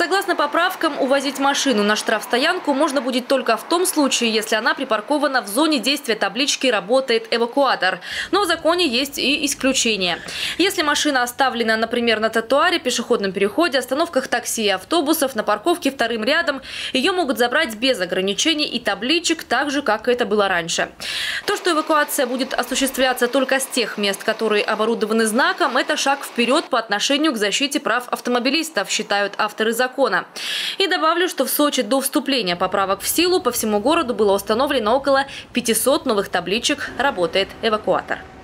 Согласно поправкам, увозить машину на штрафстоянку можно будет только в том случае, если она припаркована в зоне действия таблички «Работает эвакуатор». Но в законе есть и исключения. Если машина оставлена, например, на тротуаре, пешеходном переходе, остановках такси и автобусов, на парковке вторым рядом, ее могут забрать без ограничений и табличек, так же, как это было раньше. То, что эвакуация будет осуществляться только с тех мест, которые оборудованы знаком, это шаг вперед по отношению к защите прав автомобилистов, считают авторы закона. И добавлю, что в Сочи до вступления поправок в силу по всему городу было установлено около 500 новых табличек «Работает эвакуатор».